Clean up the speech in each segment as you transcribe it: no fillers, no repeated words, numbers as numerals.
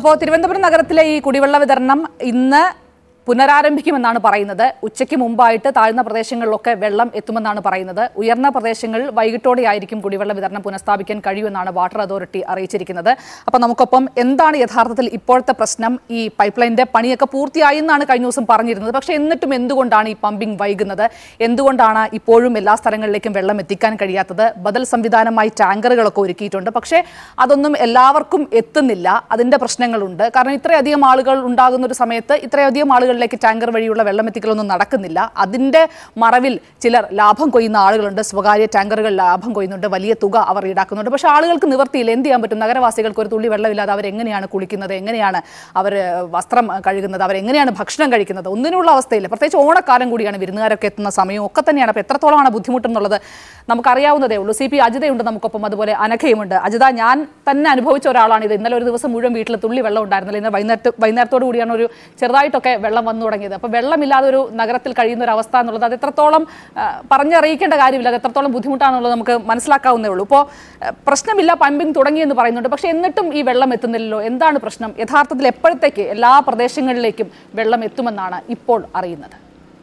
അപ്പോൾ തിരുവനന്തപുരം നഗരത്തിലെ ഈ കുടിവെള്ള വിതരണം ഇന്ന് പുനരാരംഭിക്കുമെന്നാണ് പറയുന്നത്. ഉച്ചയ്ക്ക് മുമ്പായിട്ട് താഴ്ന്ന പ്രദേശങ്ങളിലൊക്കെ വെള്ളം എത്തുമെന്നാണ് പറയുന്നത്. ഉയർന്ന പ്രദേശങ്ങളിൽ വൈകിട്ടോടെയായിരിക്കും കുടിവെള്ള വിതരണം പുനഃസ്ഥാപിക്കാൻ കഴിയുമെന്നാണ് വാട്ടർ അതോറിറ്റി അറിയിച്ചിരിക്കുന്നത്. അപ്പോൾ നമുക്കൊപ്പം എന്താണ് യഥാർത്ഥത്തിൽ ഇപ്പോഴത്തെ പ്രശ്നം? ഈ പൈപ്പ് ലൈനിന്റെ പണിയൊക്കെ പൂർത്തിയായി എന്നാണ് കഴിഞ്ഞ ദിവസം പറഞ്ഞിരുന്നത്. പക്ഷേ എന്നിട്ടും എന്തുകൊണ്ടാണ് ഈ പമ്പിംഗ് വൈകുന്നത്? എന്തുകൊണ്ടാണ് ഇപ്പോഴും എല്ലാ സ്ഥലങ്ങളിലേക്കും വെള്ളം എത്തിക്കാൻ കഴിയാത്തത്? ബദൽ സംവിധാനമായി ടാങ്കറുകളൊക്കെ ഒരുക്കിയിട്ടുണ്ട്, പക്ഷേ അതൊന്നും എല്ലാവർക്കും എത്തുന്നില്ല. അതിന്റെ പ്രശ്നങ്ങളുണ്ട്. കാരണം ഇത്രയധികം ആളുകൾ ഉണ്ടാകുന്ന ഒരു സമയത്ത് ഇത്രയധികം ആളുകൾ ടാങ്കർ വഴിയുള്ള വെള്ളം എത്തിക്കലൊന്നും നടക്കുന്നില്ല. അതിന്റെ മറവിൽ ചിലർ ലാഭം കൊയ്യുന്ന ആളുകളുണ്ട്. സ്വകാര്യ ടാങ്കറുകൾ ലാഭം കൊയ്യുന്നുണ്ട്, വലിയ തുക അവർ ഈടാക്കുന്നുണ്ട്. പക്ഷേ ആളുകൾക്ക് നിവർത്തിയില്ല. എന്ത് ചെയ്യാൻ പറ്റും? നഗരവാസികൾക്ക് ഒരു തുള്ളി വെള്ളമില്ലാതെ അവരെങ്ങനെയാണ് കുളിക്കുന്നത്? എങ്ങനെയാണ് അവർ വസ്ത്രം കഴുകുന്നത്? അവരെങ്ങനെയാണ് ഭക്ഷണം കഴിക്കുന്നത്? ഒന്നിനുള്ള അവസ്ഥയില്ല. പ്രത്യേകിച്ച് ഓണക്കാലം കൂടിയാണ്, വിരുന്നുകാരൊക്കെ എത്തുന്ന സമയവും ഒക്കെ തന്നെയാണ്. അപ്പോൾ എത്രത്തോളമാണ് ബുദ്ധിമുട്ടെന്നുള്ളത് നമുക്കറിയാവുന്നതേ ഉള്ളൂ. CP അജിതയുണ്ട് നമുക്കൊപ്പം, അതുപോലെ അനഘയുമുണ്ട്. അജിത, ഞാൻ തന്നെ അനുഭവിച്ച ഒരാളാണ് ഇത്. ഇന്നലെ ഒരു ദിവസം മുഴുവൻ വീട്ടിൽ തുള്ളി വെള്ളം ഉണ്ടായിരുന്നില്ല. ഇന്നലെ വൈകുന്നേരത്തോടു കൂടിയാണ് ഒരു ചെറുതായിട്ടൊക്കെ വെള്ളം വന്നു തുടങ്ങിയത്. അപ്പോൾ വെള്ളമില്ലാതെ ഒരു നഗരത്തിൽ കഴിയുന്ന ഒരു അവസ്ഥ എന്നുള്ളത് അത് എത്രത്തോളം പറഞ്ഞറിയിക്കേണ്ട കാര്യമില്ല, അത് എത്രത്തോളം ബുദ്ധിമുട്ടാണെന്നുള്ളത് നമുക്ക് മനസ്സിലാക്കാവുന്നേ ഉള്ളൂ. ഇപ്പോൾ പ്രശ്നമില്ല, പമ്പിംഗ് തുടങ്ങിയെന്ന് പറയുന്നുണ്ട്, പക്ഷേ എന്നിട്ടും ഈ വെള്ളം എത്തുന്നില്ലല്ലോ. എന്താണ് പ്രശ്നം? യഥാർത്ഥത്തിൽ എപ്പോഴത്തേക്ക് എല്ലാ പ്രദേശങ്ങളിലേക്കും വെള്ളം എത്തുമെന്നാണ് ഇപ്പോൾ അറിയുന്നത്?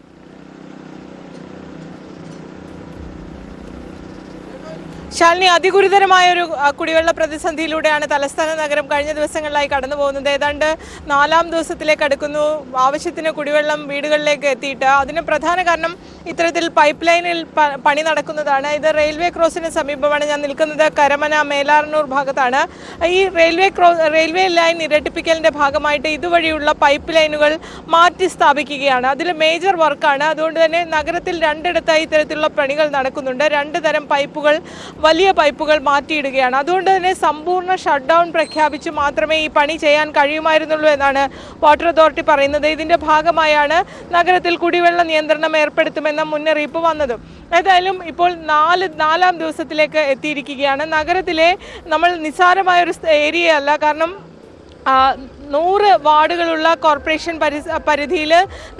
ശാലിനി, അതിഗുരുതരമായ ഒരു കുടിവെള്ള പ്രതിസന്ധിയിലൂടെയാണ് തലസ്ഥാന നഗരം കഴിഞ്ഞ ദിവസങ്ങളിലായി കടന്നു പോകുന്നത്. ഏതാണ്ട് 4ാം ദിവസത്തിലേക്ക് അടുക്കുന്നു ആവശ്യത്തിന് കുടിവെള്ളം വീടുകളിലേക്ക് എത്തിയിട്ട്. അതിന് പ്രധാന കാരണം ഇത്തരത്തിൽ പൈപ്പ് ലൈനിൽ പണി നടക്കുന്നതാണ്. ഇത് റെയിൽവേ ക്രോസിന് സമീപമാണ് ഞാൻ നിൽക്കുന്നത്. കരമന മേലാർന്നൂർ ഭാഗത്താണ്. ഈ റെയിൽവേ ലൈൻ ഇരട്ടിപ്പിക്കലിന്റെ ഭാഗമായിട്ട് ഇതുവഴിയുള്ള പൈപ്പ് ലൈനുകൾ മാറ്റി സ്ഥാപിക്കുകയാണ്. അതിൽ മേജർ വർക്കാണ്. അതുകൊണ്ട് തന്നെ നഗരത്തിൽ 2ഇടത്തായി ഇത്തരത്തിലുള്ള പണികൾ നടക്കുന്നുണ്ട്. 2 തരം പൈപ്പുകൾ, വലിയ പൈപ്പുകൾ മാറ്റിയിടുകയാണ്. അതുകൊണ്ട് തന്നെ സമ്പൂർണ്ണ ഷട്ട് ഡൗൺ പ്രഖ്യാപിച്ച് മാത്രമേ ഈ പണി ചെയ്യാൻ കഴിയുമായിരുന്നുള്ളൂ എന്നാണ് വാട്ടർ അതോറിറ്റി പറയുന്നത്. ഇതിന്റെ ഭാഗമായാണ് നഗരത്തിൽ കുടിവെള്ള നിയന്ത്രണം ഏർപ്പെടുത്തുമെന്ന മുന്നറിയിപ്പ് വന്നത്. ഏതായാലും ഇപ്പോൾ 4ാം ദിവസത്തിലേക്ക് എത്തിയിരിക്കുകയാണ്. നഗരത്തിലെ നമ്മൾ നിസ്സാരമായൊരു ഏരിയ അല്ല. കാരണം 100 വാർഡുകളുള്ള കോർപ്പറേഷൻ പരിധിയിൽ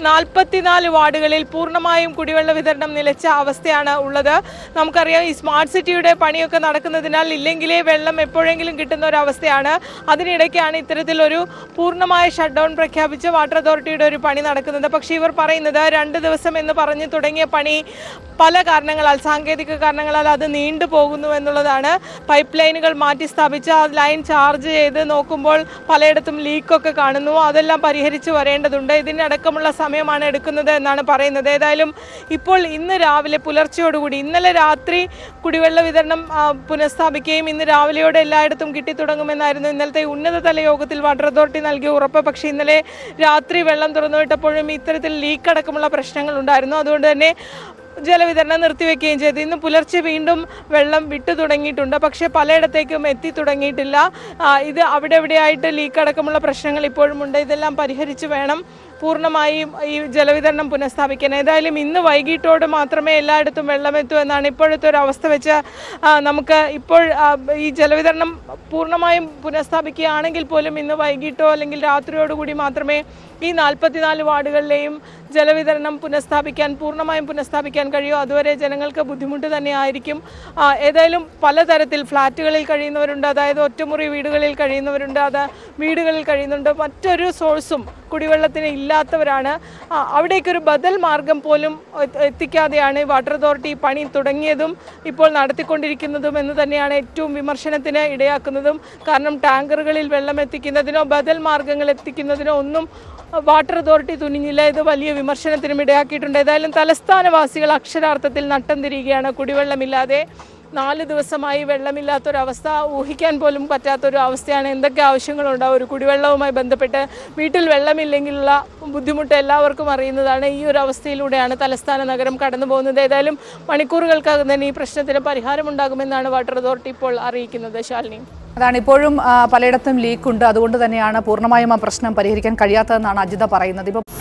44 വാർഡുകളിൽ പൂർണ്ണമായും കുടിവെള്ള വിതരണം നിലച്ച അവസ്ഥയാണ് ഉള്ളത്. നമുക്കറിയാം, ഈ സ്മാർട്ട് സിറ്റിയുടെ പണിയൊക്കെ നടക്കുന്നതിനാൽ ഇല്ലെങ്കിലേ വെള്ളം എപ്പോഴെങ്കിലും കിട്ടുന്ന ഒരു അവസ്ഥയാണ്. അതിനിടയ്ക്കാണ് ഇത്തരത്തിലൊരു പൂർണ്ണമായ ഷട്ട് ഡൗൺ പ്രഖ്യാപിച്ച വാട്ടർ അതോറിറ്റിയുടെ ഒരു പണി നടക്കുന്നത്. പക്ഷേ ഇവർ പറയുന്നത് 2 ദിവസം എന്ന് പറഞ്ഞ് തുടങ്ങിയ പണി പല കാരണങ്ങളാൽ, സാങ്കേതിക കാരണങ്ങളാൽ അത് നീണ്ടുപോകുന്നു എന്നുള്ളതാണ്. പൈപ്പ് ലൈനുകൾ മാറ്റി സ്ഥാപിച്ച ലൈൻ ചാർജ് ചെയ്ത് നോക്കുമ്പോൾ പലയിടത്തും ലീക്കൊക്കെ കാണുന്നു. അതെല്ലാം പരിഹരിച്ച് വരേണ്ടതുണ്ട്. ഇതിനടക്കമുള്ള സമയമാണ് എടുക്കുന്നത് എന്നാണ് പറയുന്നത്. ഏതായാലും ഇപ്പോൾ ഇന്ന് രാവിലെ പുലർച്ചയോടുകൂടി, ഇന്നലെ രാത്രി കുടിവെള്ള വിതരണം പുനഃസ്ഥാപിക്കുകയും ഇന്ന് രാവിലെയോടെ എല്ലായിടത്തും കിട്ടിത്തുടങ്ങുമെന്നായിരുന്നു ഇന്നലത്തെ ഉന്നതതല യോഗത്തിൽ വാട്ടർ അതോറിറ്റി നൽകിയ ഉറപ്പ്. പക്ഷേ ഇന്നലെ രാത്രി വെള്ളം തുറന്നുവിട്ടപ്പോഴും ഇത്തരത്തിൽ ലീക്ക് അടക്കമുള്ള പ്രശ്നങ്ങൾ ഉണ്ടായിരുന്നു. അതുകൊണ്ട് തന്നെ ജലവിതരണം നിർത്തിവെക്കുകയും ചെയ്തു. ഇന്ന് പുലർച്ചെ വീണ്ടും വെള്ളം വിട്ടു തുടങ്ങിയിട്ടുണ്ട്, പക്ഷേ പലയിടത്തേക്കും എത്തി തുടങ്ങിയിട്ടില്ല. ഇത് അവിടെ എവിടെയായിട്ട് ലീക്ക് അടക്കമുള്ള പ്രശ്നങ്ങൾ ഇപ്പോഴുമുണ്ട്. ഇതെല്ലാം പരിഹരിച്ച് വേണം പൂർണ്ണമായും ഈ ജലവിതരണം പുനഃസ്ഥാപിക്കാൻ. ഏതായാലും ഇന്ന് വൈകിട്ടോട് മാത്രമേ എല്ലായിടത്തും വെള്ളമെത്തൂ എന്നാണ് ഇപ്പോഴത്തെ ഒരു അവസ്ഥ വെച്ച് നമുക്ക് ഇപ്പോൾ ഈ ജലവിതരണം പൂർണ്ണമായും പുനഃസ്ഥാപിക്കുകയാണെങ്കിൽ പോലും ഇന്ന് വൈകിട്ടോ അല്ലെങ്കിൽ രാത്രിയോടുകൂടി മാത്രമേ ഈ 44 വാർഡുകളിലെയും ജലവിതരണം പൂർണ്ണമായും പുനഃസ്ഥാപിക്കാൻ കഴിയും. അതുവരെ ജനങ്ങൾക്ക് ബുദ്ധിമുട്ട് തന്നെയായിരിക്കും. ഏതായാലും പലതരത്തിൽ ഫ്ലാറ്റുകളിൽ കഴിയുന്നവരുണ്ട്, അതായത് ഒറ്റമുറി വീടുകളിൽ കഴിയുന്നവരുണ്ട്, വീടുകളിൽ കഴിയുന്നുണ്ട്. മറ്റൊരു സോഴ്സും കുടിവെള്ളത്തിന് ഇല്ലാത്തവരാണ്. അവിടേക്കൊരു ബദൽ മാർഗം പോലും എത്തിക്കാതെയാണ് വാട്ടർ അതോറിറ്റി പണി തുടങ്ങിയതും ഇപ്പോൾ നടത്തിക്കൊണ്ടിരിക്കുന്നതും എന്ന് തന്നെയാണ് ഏറ്റവും വിമർശനത്തിന് ഇടയാക്കുന്നതും. കാരണം ടാങ്കറുകളിൽ വെള്ളം എത്തിക്കുന്നതിനോ ബദൽ മാർഗങ്ങൾ എത്തിക്കുന്നതിനോ ഒന്നും വാട്ടർ അതോറിറ്റി തുനിഞ്ഞില്ല. ഇത് വലിയ വിമർശനത്തിനും ഇടയാക്കിയിട്ടുണ്ട്. ഏതായാലും തലസ്ഥാനവാസികൾ അക്ഷരാർത്ഥത്തിൽ നട്ടം തിരിയുകയാണ്. കുടിവെള്ളമില്ലാതെ 4 ദിവസമായി വെള്ളമില്ലാത്തൊരവസ്ഥ ഊഹിക്കാൻ പോലും പറ്റാത്തൊരു അവസ്ഥയാണ്. എന്തൊക്കെ ആവശ്യങ്ങളുണ്ടാവും ഒരു കുടിവെള്ളവുമായി ബന്ധപ്പെട്ട്? വീട്ടിൽ വെള്ളമില്ലെങ്കിലുള്ള ബുദ്ധിമുട്ട് എല്ലാവർക്കും അറിയുന്നതാണ്. ഈ ഒരു അവസ്ഥയിലൂടെയാണ് തലസ്ഥാന നഗരം കടന്നു പോകുന്നത്. ഏതായാലും മണിക്കൂറുകൾക്കകം തന്നെ ഈ പ്രശ്നത്തിന് പരിഹാരമുണ്ടാകുമെന്നാണ് വാട്ടർ അതോറിറ്റി ഇപ്പോൾ അറിയിക്കുന്നത്. ശാലിനി, അതാണ് ഇപ്പോഴും പലയിടത്തും ലീക്കുണ്ട്. അതുകൊണ്ട് തന്നെയാണ് പൂർണ്ണമായും ആ പ്രശ്നം പരിഹരിക്കാൻ കഴിയാത്തതെന്നാണ് അജിത പറയുന്നത്. ഇപ്പോൾ